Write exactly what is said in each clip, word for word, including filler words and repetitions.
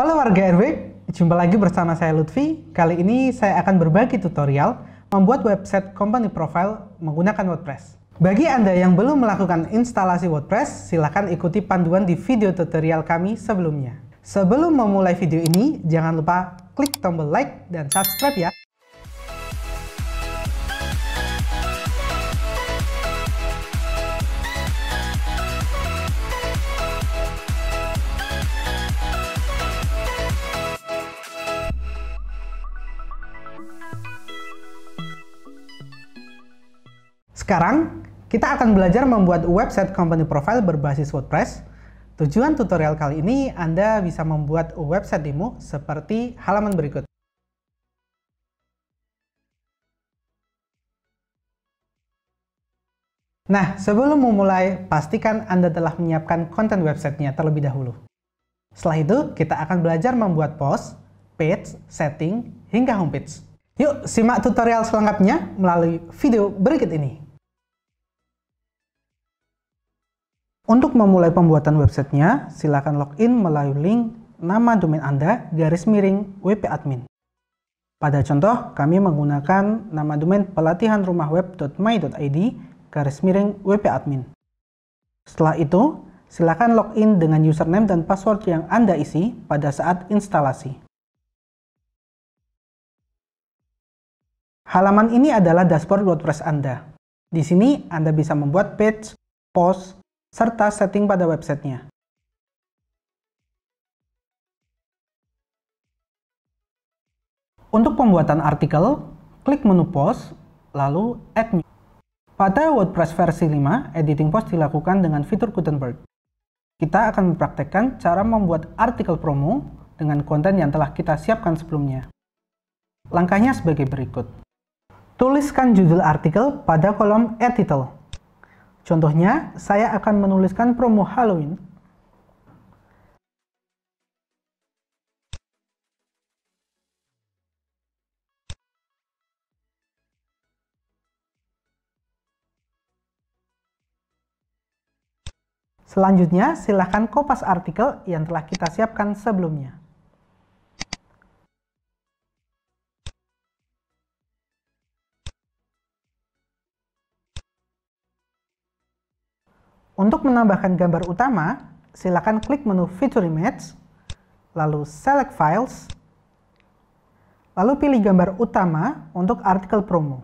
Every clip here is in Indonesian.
Halo warga R W, jumpa lagi bersama saya Lutfi. Kali ini saya akan berbagi tutorial membuat website company profile menggunakan WordPress. Bagi Anda yang belum melakukan instalasi WordPress, silakan ikuti panduan di video tutorial kami sebelumnya. Sebelum memulai video ini, jangan lupa klik tombol like dan subscribe ya. Sekarang, kita akan belajar membuat website company profile berbasis WordPress. Tujuan tutorial kali ini, Anda bisa membuat website demo seperti halaman berikut. Nah, sebelum memulai, pastikan Anda telah menyiapkan konten websitenya terlebih dahulu. Setelah itu, kita akan belajar membuat post, page, setting, hingga homepage. Yuk, simak tutorial selengkapnya melalui video berikut ini. Untuk memulai pembuatan websitenya, silakan login melalui link nama domain Anda garis miring W P admin. Pada contoh, kami menggunakan nama domain pelatihan rumah web dot my dot i d garis miring W P admin. Setelah itu, silakan login dengan username dan password yang Anda isi pada saat instalasi. Halaman ini adalah dashboard WordPress Anda. Di sini Anda bisa membuat page, post, serta setting pada websitenya. Untuk pembuatan artikel, klik menu post, lalu add new. Pada WordPress versi lima, editing post dilakukan dengan fitur Gutenberg. Kita akan mempraktekkan cara membuat artikel promo dengan konten yang telah kita siapkan sebelumnya. Langkahnya sebagai berikut. Tuliskan judul artikel pada kolom Add Title. Contohnya, saya akan menuliskan promo Halloween. Selanjutnya, silakan kopas artikel yang telah kita siapkan sebelumnya. Untuk menambahkan gambar utama, silakan klik menu Feature Image, lalu Select Files, lalu pilih gambar utama untuk artikel promo.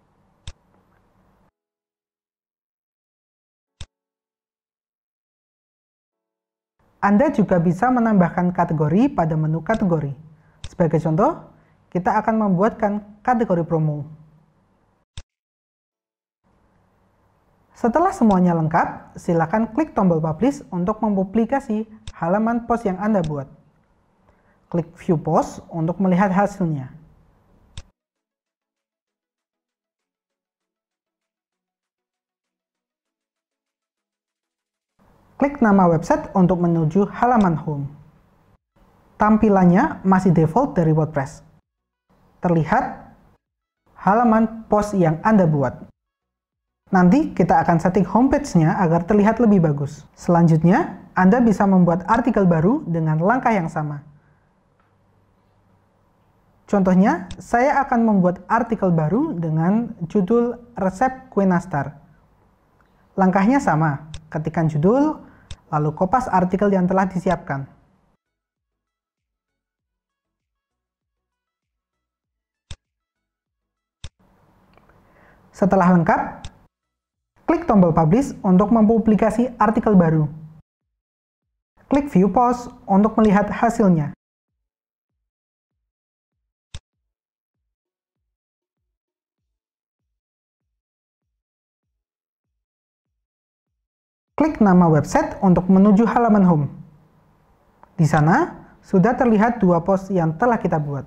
Anda juga bisa menambahkan kategori pada menu kategori. Sebagai contoh, kita akan membuatkan kategori promo. Setelah semuanya lengkap, silakan klik tombol Publish untuk mempublikasi halaman post yang Anda buat. Klik View Post untuk melihat hasilnya. Klik nama website untuk menuju halaman home. Tampilannya masih default dari WordPress. Terlihat halaman post yang Anda buat. Nanti kita akan setting homepage-nya agar terlihat lebih bagus. Selanjutnya, Anda bisa membuat artikel baru dengan langkah yang sama. Contohnya, saya akan membuat artikel baru dengan judul Resep Kue Nastar. Langkahnya sama, ketikkan judul, lalu kopas artikel yang telah disiapkan. Setelah lengkap, klik tombol Publish untuk mempublikasi artikel baru. Klik View Post untuk melihat hasilnya. Klik nama website untuk menuju halaman home. Di sana, sudah terlihat dua post yang telah kita buat.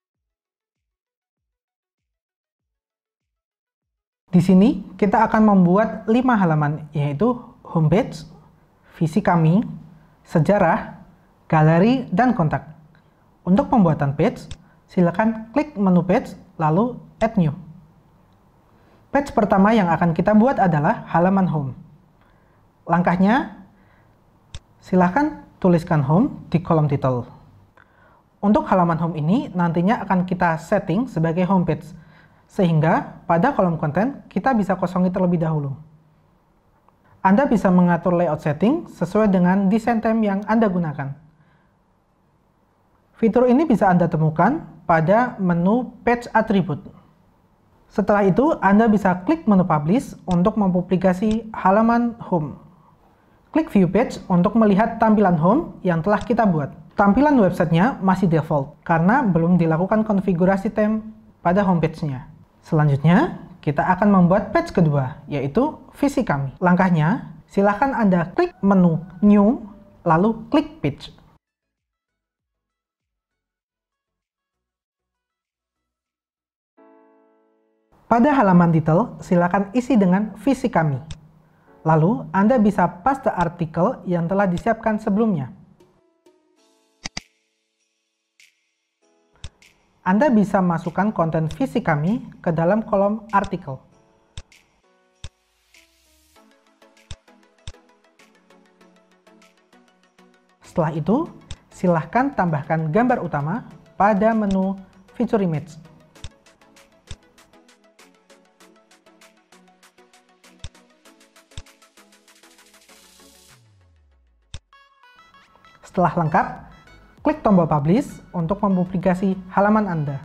Di sini, kita akan membuat lima halaman, yaitu homepage, visi kami, sejarah, galeri, dan kontak. Untuk pembuatan page, silakan klik menu page, lalu add new. Page pertama yang akan kita buat adalah halaman home. Langkahnya, silakan tuliskan home di kolom title. Untuk halaman home ini nantinya akan kita setting sebagai homepage, sehingga pada kolom konten kita bisa kosongi terlebih dahulu. Anda bisa mengatur layout setting sesuai dengan desain theme yang Anda gunakan. Fitur ini bisa Anda temukan pada menu Page Attribute. Setelah itu, Anda bisa klik menu Publish untuk mempublikasi halaman home. Klik View Page untuk melihat tampilan home yang telah kita buat. Tampilan websitenya masih default karena belum dilakukan konfigurasi theme pada homepage-nya. Selanjutnya, kita akan membuat page kedua, yaitu visi kami. Langkahnya, silakan Anda klik menu New, lalu klik Page. Pada halaman detail, silakan isi dengan visi kami. Lalu, Anda bisa paste artikel yang telah disiapkan sebelumnya. Anda bisa masukkan konten visi kami ke dalam kolom artikel. Setelah itu, silahkan tambahkan gambar utama pada menu Feature Image. Setelah lengkap, klik tombol Publish untuk mempublikasi halaman Anda.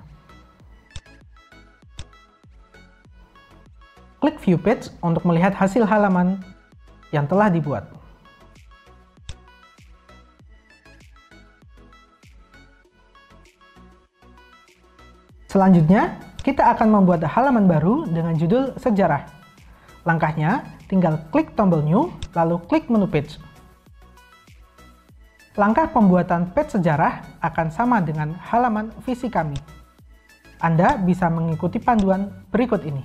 Klik View Page untuk melihat hasil halaman yang telah dibuat. Selanjutnya, kita akan membuat halaman baru dengan judul Sejarah. Langkahnya, tinggal klik tombol New, lalu klik menu Page. Langkah pembuatan page sejarah akan sama dengan halaman visi kami. Anda bisa mengikuti panduan berikut ini.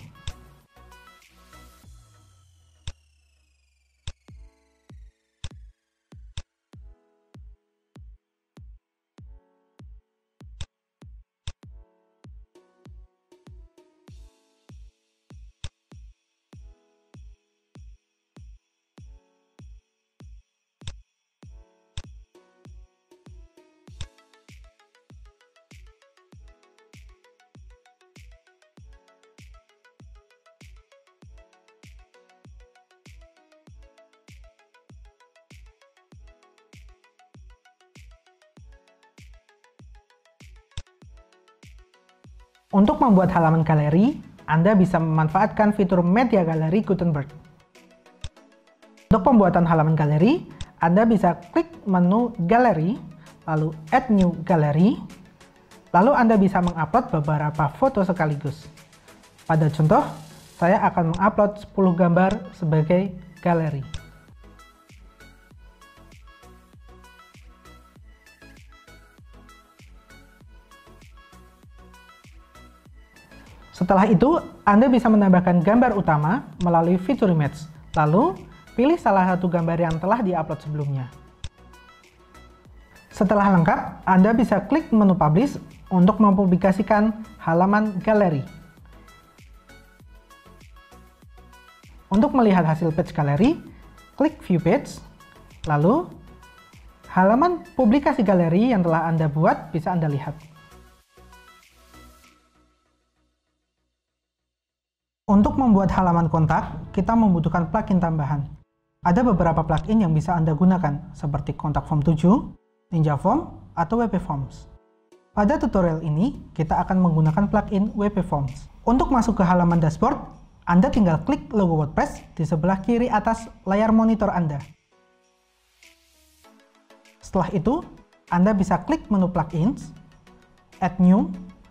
Untuk membuat halaman galeri, Anda bisa memanfaatkan fitur Media Gallery Gutenberg. Untuk pembuatan halaman galeri, Anda bisa klik menu Galeri, lalu Add New Gallery, lalu Anda bisa mengupload beberapa foto sekaligus. Pada contoh, saya akan mengupload sepuluh gambar sebagai galeri. Setelah itu, Anda bisa menambahkan gambar utama melalui fitur image. Lalu, pilih salah satu gambar yang telah diupload sebelumnya. Setelah lengkap, Anda bisa klik menu Publish untuk mempublikasikan halaman galeri. Untuk melihat hasil page galeri, klik View Page, lalu halaman publikasi galeri yang telah Anda buat bisa Anda lihat. Untuk membuat halaman kontak, kita membutuhkan plugin tambahan. Ada beberapa plugin yang bisa Anda gunakan, seperti Kontak Form tujuh, Ninja Form, atau W P Forms. Pada tutorial ini, kita akan menggunakan plugin W P Forms. Untuk masuk ke halaman dashboard, Anda tinggal klik logo WordPress di sebelah kiri atas layar monitor Anda. Setelah itu, Anda bisa klik menu Plugins, Add New,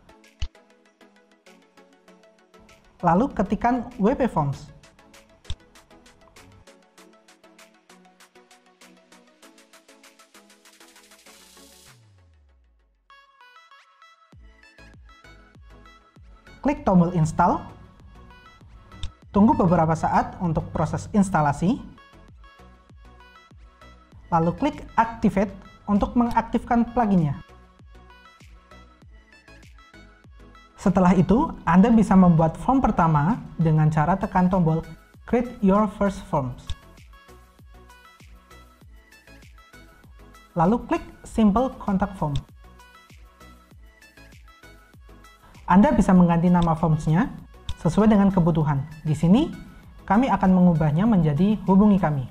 lalu ketikkan W P Forms. Klik tombol Install. Tunggu beberapa saat untuk proses instalasi. Lalu klik Activate untuk mengaktifkan pluginnya. Setelah itu, Anda bisa membuat form pertama dengan cara tekan tombol Create Your First Forms. Lalu klik Simple Contact Form. Anda bisa mengganti nama forms-nya sesuai dengan kebutuhan. Di sini, kami akan mengubahnya menjadi hubungi kami.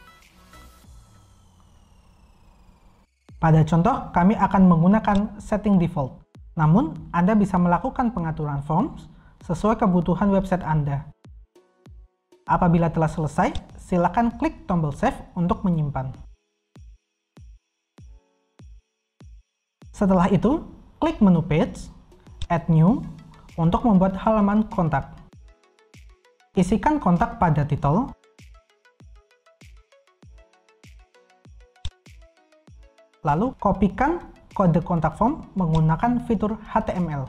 Pada contoh, kami akan menggunakan setting default. Namun, Anda bisa melakukan pengaturan forms sesuai kebutuhan website Anda. Apabila telah selesai, silakan klik tombol Save untuk menyimpan. Setelah itu, klik menu Page, Add New, untuk membuat halaman kontak. Isikan kontak pada title, lalu kopikan kode kontak form menggunakan fitur H T M L.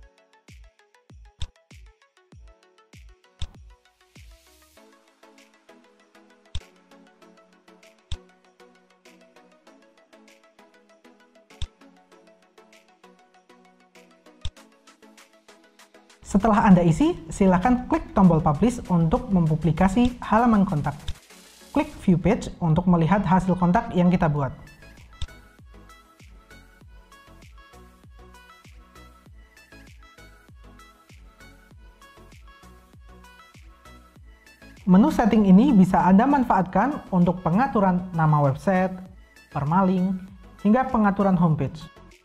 Setelah Anda isi, silakan klik tombol Publish untuk mempublikasi halaman kontak. Klik View Page untuk melihat hasil kontak yang kita buat. Menu setting ini bisa Anda manfaatkan untuk pengaturan nama website, permaling, hingga pengaturan homepage.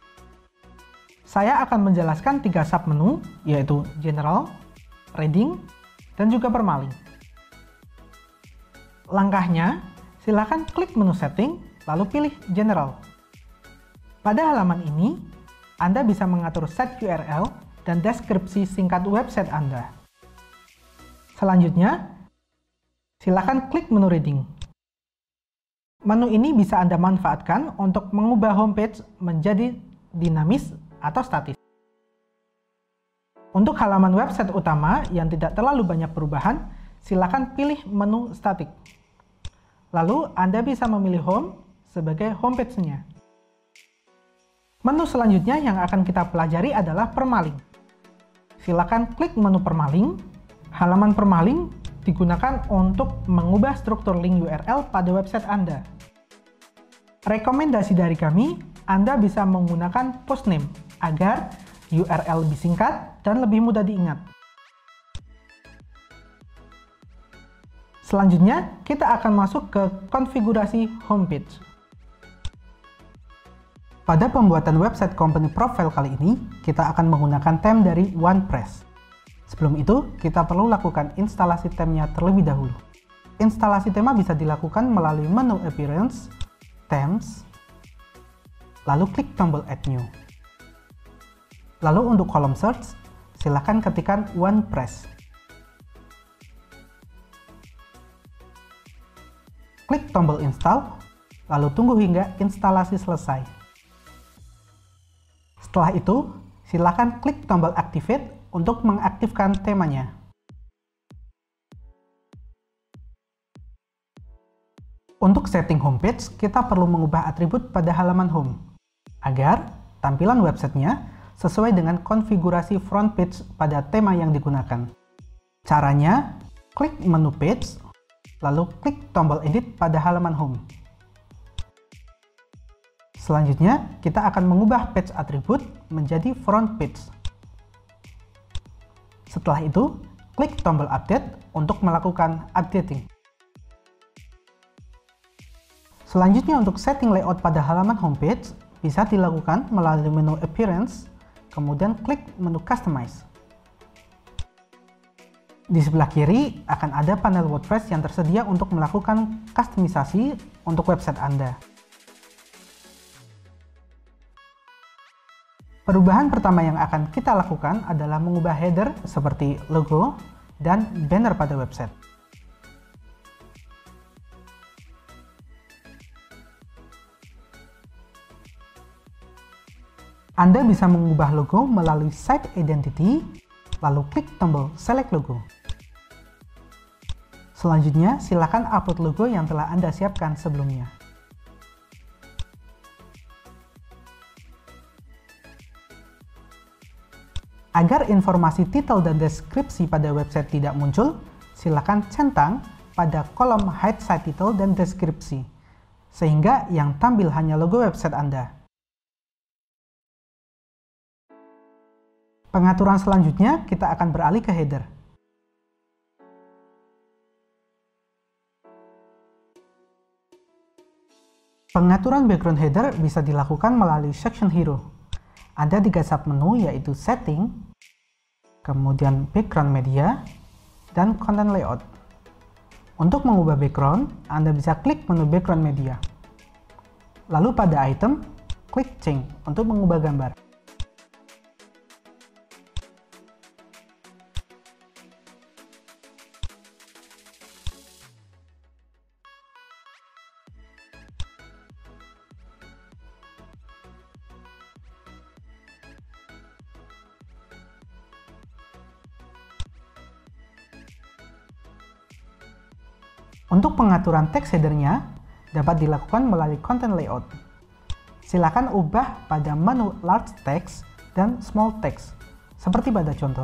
Saya akan menjelaskan tiga submenu, yaitu General, Reading, dan juga permaling. Langkahnya, silakan klik menu Setting, lalu pilih General. Pada halaman ini, Anda bisa mengatur set U R L dan deskripsi singkat website Anda. Selanjutnya, silakan klik menu Reading. Menu ini bisa Anda manfaatkan untuk mengubah homepage menjadi dinamis atau statis. Untuk halaman website utama yang tidak terlalu banyak perubahan, silakan pilih menu statik. Lalu Anda bisa memilih Home sebagai homepage-nya. Menu selanjutnya yang akan kita pelajari adalah permaling. Silakan klik menu permaling. Halaman permaling digunakan untuk mengubah struktur link U R L pada website Anda. Rekomendasi dari kami, Anda bisa menggunakan postname agar U R L lebih singkat dan lebih mudah diingat. Selanjutnya, kita akan masuk ke konfigurasi homepage. Pada pembuatan website company profile kali ini, kita akan menggunakan theme dari OnePress. Sebelum itu, kita perlu lakukan instalasi theme-nya terlebih dahulu. Instalasi tema bisa dilakukan melalui menu Appearance, Themes, lalu klik tombol Add New. Lalu untuk kolom search, silakan ketikkan OnePress. Klik tombol Install, lalu tunggu hingga instalasi selesai. Setelah itu, silakan klik tombol Activate untuk mengaktifkan temanya. Untuk setting homepage, kita perlu mengubah atribut pada halaman home, agar tampilan websitenya sesuai dengan konfigurasi front page pada tema yang digunakan. Caranya, klik menu Page, lalu klik tombol Edit pada halaman home. Selanjutnya, kita akan mengubah page atribut menjadi front page. Setelah itu, klik tombol Update untuk melakukan updating. Selanjutnya, untuk setting layout pada halaman homepage, bisa dilakukan melalui menu Appearance, kemudian klik menu Customize. Di sebelah kiri akan ada panel WordPress yang tersedia untuk melakukan kustomisasi untuk website Anda. Perubahan pertama yang akan kita lakukan adalah mengubah header seperti logo dan banner pada website. Anda bisa mengubah logo melalui Site Identity, lalu klik tombol Select Logo. Selanjutnya, silakan upload logo yang telah Anda siapkan sebelumnya. Agar informasi title dan deskripsi pada website tidak muncul, silakan centang pada kolom Hide Site Title dan Deskripsi, sehingga yang tampil hanya logo website Anda. Pengaturan selanjutnya kita akan beralih ke header. Pengaturan background header bisa dilakukan melalui section hero. Ada tiga submenu yaitu setting, kemudian background media, dan content layout. Untuk mengubah background, Anda bisa klik menu background media. Lalu pada item, klik change untuk mengubah gambar. Untuk pengaturan text header-nya dapat dilakukan melalui content layout. Silakan ubah pada menu large text dan small text, seperti pada contoh.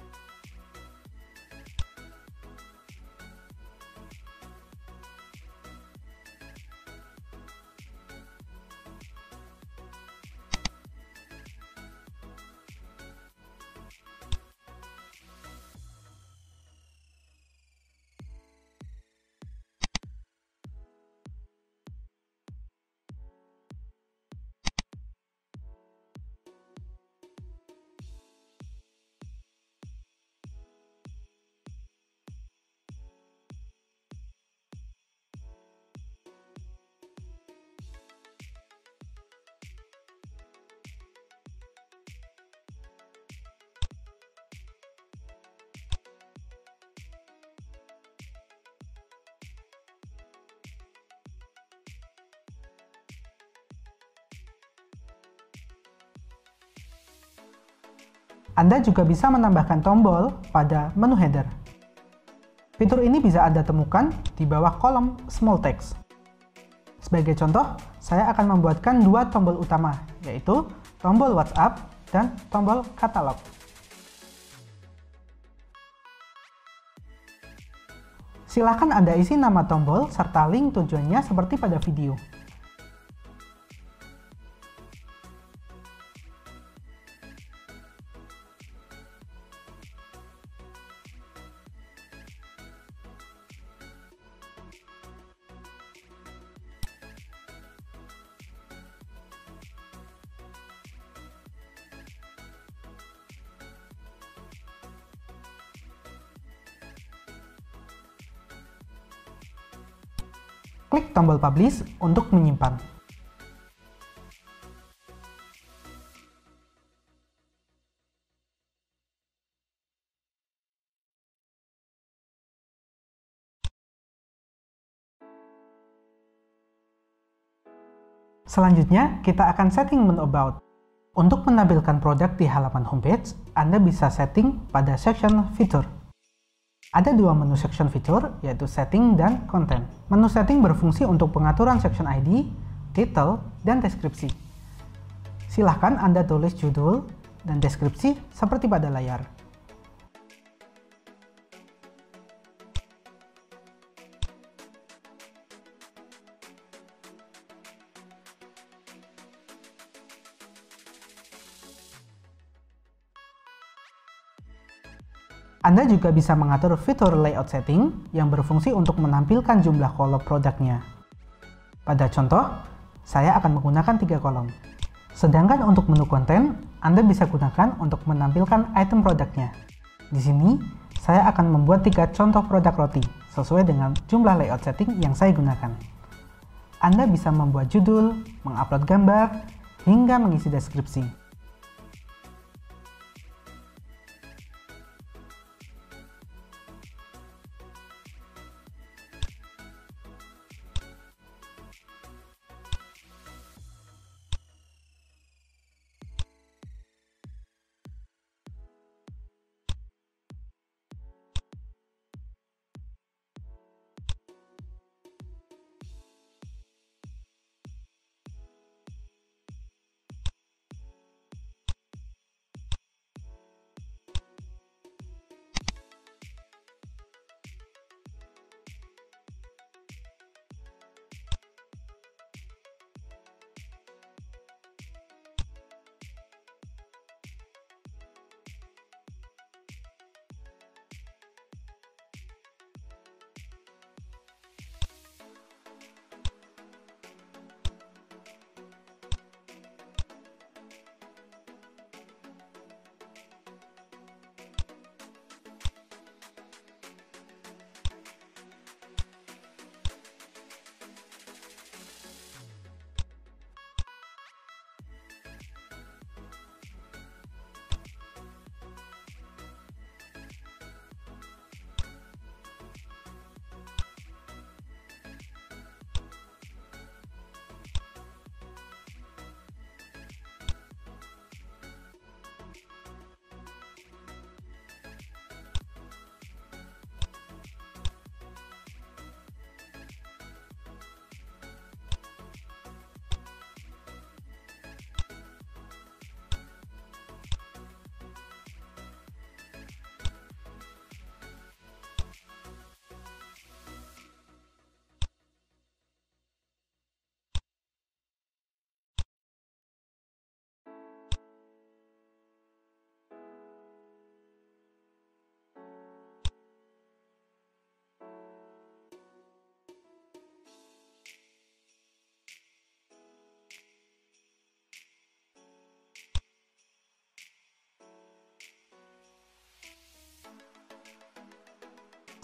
Anda juga bisa menambahkan tombol pada menu header. Fitur ini bisa Anda temukan di bawah kolom small text. Sebagai contoh, saya akan membuatkan dua tombol utama, yaitu tombol WhatsApp dan tombol katalog. Silakan Anda isi nama tombol serta link tujuannya seperti pada video. Klik tombol Publish untuk menyimpan. Selanjutnya, kita akan setting menu About. Untuk menampilkan produk di halaman homepage, Anda bisa setting pada section fitur. Ada dua menu section fitur, yaitu setting dan content. Menu setting berfungsi untuk pengaturan section I D, title, dan deskripsi. Silahkan Anda tulis judul dan deskripsi seperti pada layar. Anda juga bisa mengatur fitur layout setting yang berfungsi untuk menampilkan jumlah kolom produknya. Pada contoh, saya akan menggunakan tiga kolom. Sedangkan untuk menu konten, Anda bisa gunakan untuk menampilkan item produknya. Di sini, saya akan membuat tiga contoh produk roti sesuai dengan jumlah layout setting yang saya gunakan. Anda bisa membuat judul, mengupload gambar, hingga mengisi deskripsi.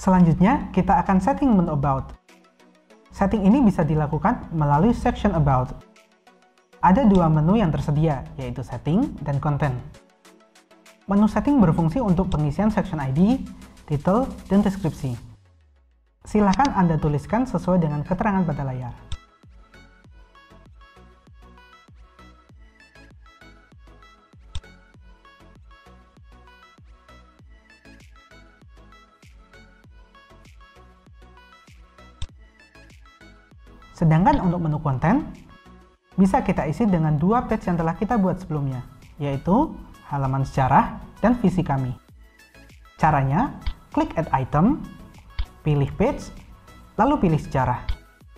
Selanjutnya, kita akan setting menu About. Setting ini bisa dilakukan melalui section About. Ada dua menu yang tersedia, yaitu Setting dan Content. Menu Setting berfungsi untuk pengisian section I D, title, dan deskripsi. Silakan Anda tuliskan sesuai dengan keterangan pada layar. Sedangkan untuk menu konten, bisa kita isi dengan dua page yang telah kita buat sebelumnya, yaitu halaman sejarah dan visi kami. Caranya, klik Add Item, pilih Page, lalu pilih sejarah.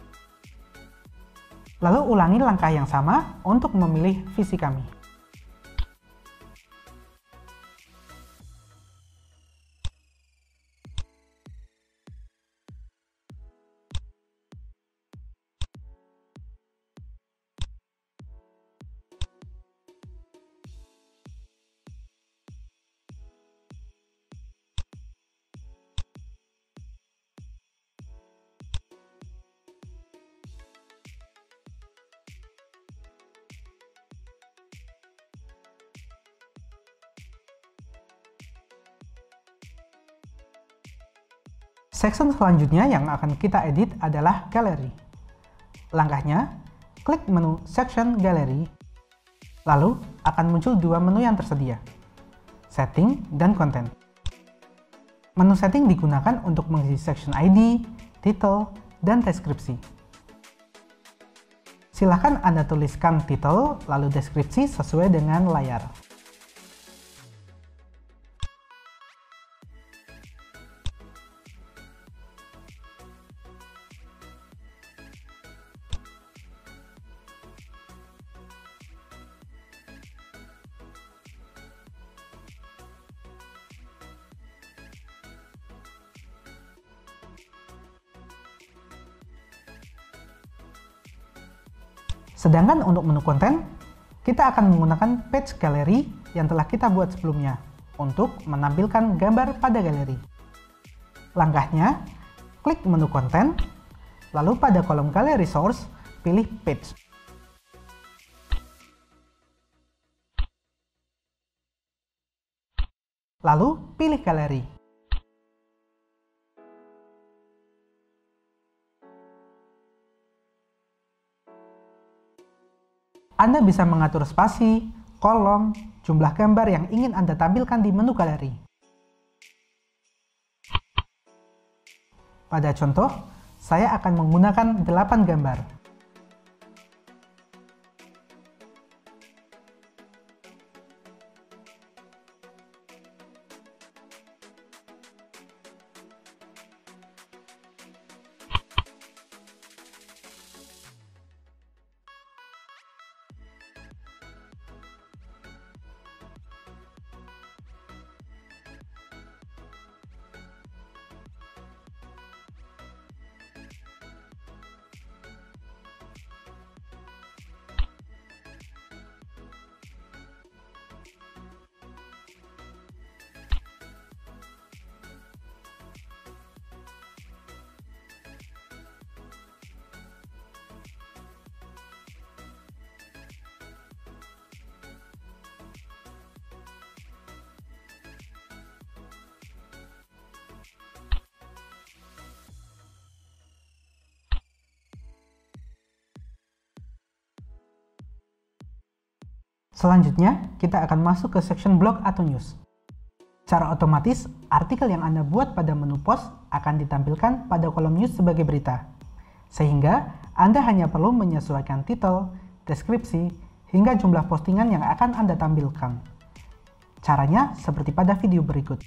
Lalu ulangi langkah yang sama untuk memilih visi kami. Section selanjutnya yang akan kita edit adalah Gallery. Langkahnya, klik menu Section Gallery, lalu akan muncul dua menu yang tersedia, Setting dan Content. Menu Setting digunakan untuk mengisi section I D, title, dan deskripsi. Silahkan Anda tuliskan title lalu deskripsi sesuai dengan layar. Sedangkan untuk menu konten, kita akan menggunakan page gallery yang telah kita buat sebelumnya untuk menampilkan gambar pada galeri. Langkahnya, klik menu konten, lalu pada kolom gallery source, pilih page. Lalu pilih galeri. Anda bisa mengatur spasi, kolom, jumlah gambar yang ingin Anda tampilkan di menu galeri. Pada contoh, saya akan menggunakan delapan gambar. Selanjutnya, kita akan masuk ke section blog atau news. Secara otomatis, artikel yang Anda buat pada menu post akan ditampilkan pada kolom news sebagai berita. Sehingga, Anda hanya perlu menyesuaikan titel, deskripsi, hingga jumlah postingan yang akan Anda tampilkan. Caranya seperti pada video berikut.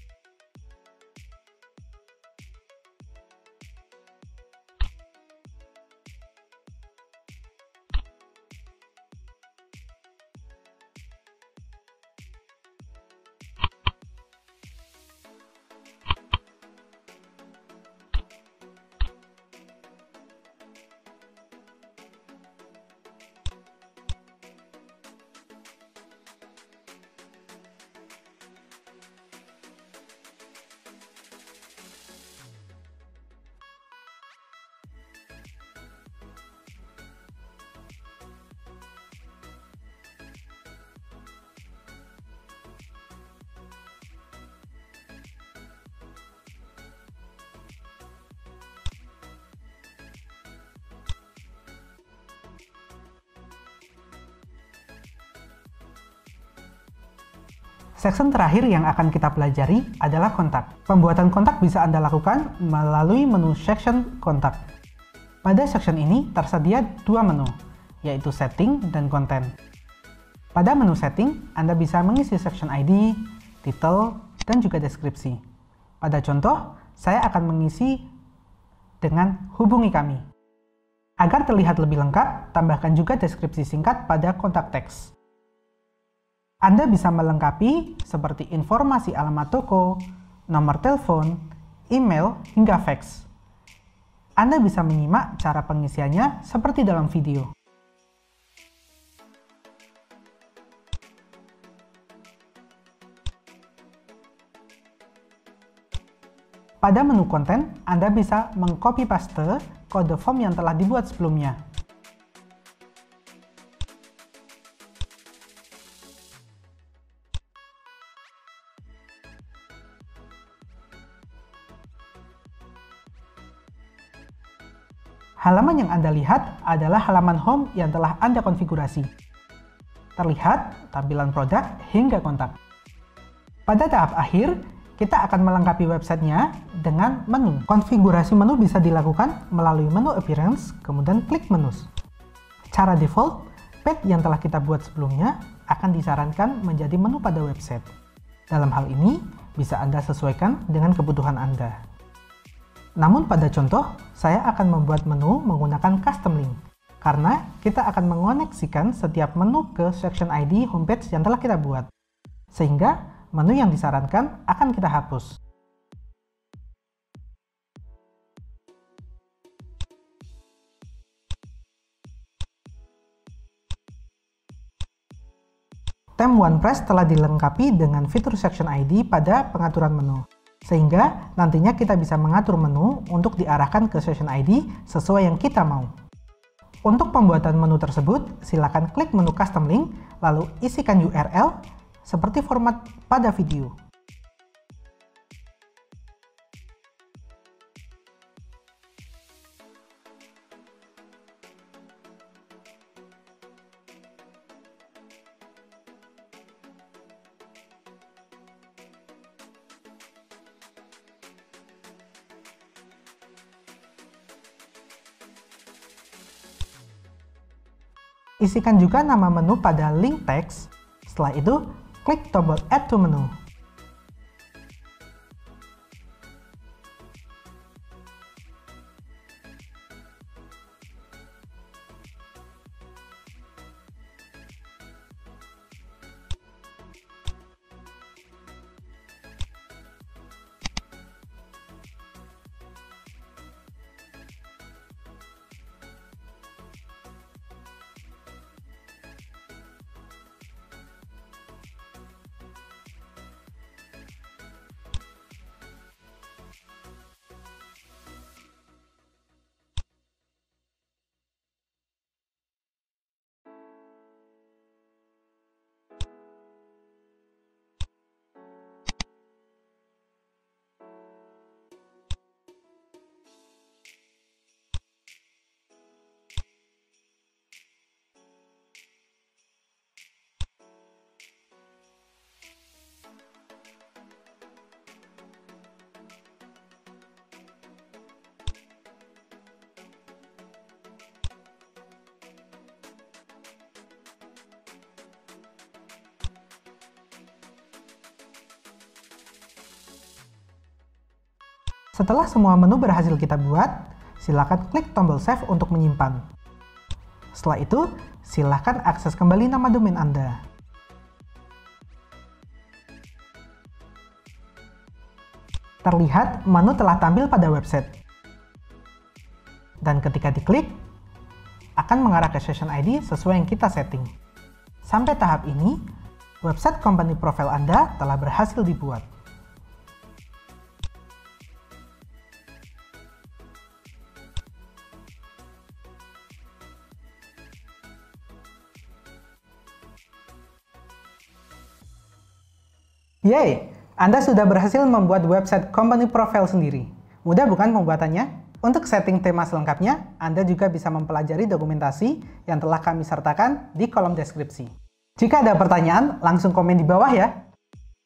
Section terakhir yang akan kita pelajari adalah kontak. Pembuatan kontak bisa Anda lakukan melalui menu section kontak. Pada section ini tersedia dua menu, yaitu setting dan konten. Pada menu setting, Anda bisa mengisi section I D, title, dan juga deskripsi. Pada contoh, saya akan mengisi dengan hubungi kami. Agar terlihat lebih lengkap, tambahkan juga deskripsi singkat pada kontak teks. Anda bisa melengkapi seperti informasi alamat toko, nomor telepon, email, hingga fax. Anda bisa menyimak cara pengisiannya seperti dalam video. Pada menu konten, Anda bisa mengcopy paste kode form yang telah dibuat sebelumnya. Halaman yang Anda lihat adalah halaman home yang telah Anda konfigurasi. Terlihat tampilan produk hingga kontak. Pada tahap akhir, kita akan melengkapi websitenya dengan menu. Konfigurasi menu bisa dilakukan melalui menu Appearance, kemudian klik Menus. Cara default, page yang telah kita buat sebelumnya akan disarankan menjadi menu pada website. Dalam hal ini, bisa Anda sesuaikan dengan kebutuhan Anda. Namun pada contoh, saya akan membuat menu menggunakan custom link, karena kita akan mengoneksikan setiap menu ke section I D homepage yang telah kita buat, sehingga menu yang disarankan akan kita hapus. Theme OnePress telah dilengkapi dengan fitur section I D pada pengaturan menu, sehingga nantinya kita bisa mengatur menu untuk diarahkan ke section I D sesuai yang kita mau. Untuk pembuatan menu tersebut, silakan klik menu custom link, lalu isikan U R L seperti format pada video. Isikan juga nama menu pada link teks. Setelah itu, klik tombol Add to Menu. Setelah semua menu berhasil kita buat, silakan klik tombol Save untuk menyimpan. Setelah itu, silakan akses kembali nama domain Anda. Terlihat menu telah tampil pada website. Dan ketika diklik, akan mengarah ke session I D sesuai yang kita setting. Sampai tahap ini, website company profile Anda telah berhasil dibuat. Yeay, Anda sudah berhasil membuat website company profile sendiri. Mudah bukan pembuatannya? Untuk setting tema selengkapnya, Anda juga bisa mempelajari dokumentasi yang telah kami sertakan di kolom deskripsi. Jika ada pertanyaan, langsung komen di bawah ya.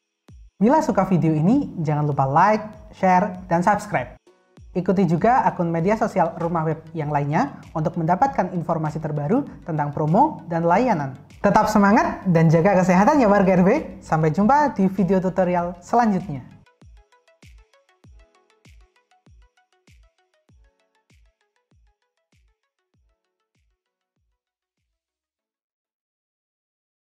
Bila suka video ini, jangan lupa like, share, dan subscribe. Ikuti juga akun media sosial Rumah Web yang lainnya untuk mendapatkan informasi terbaru tentang promo dan layanan. Tetap semangat dan jaga kesehatan ya warga R W. Sampai jumpa di video tutorial selanjutnya.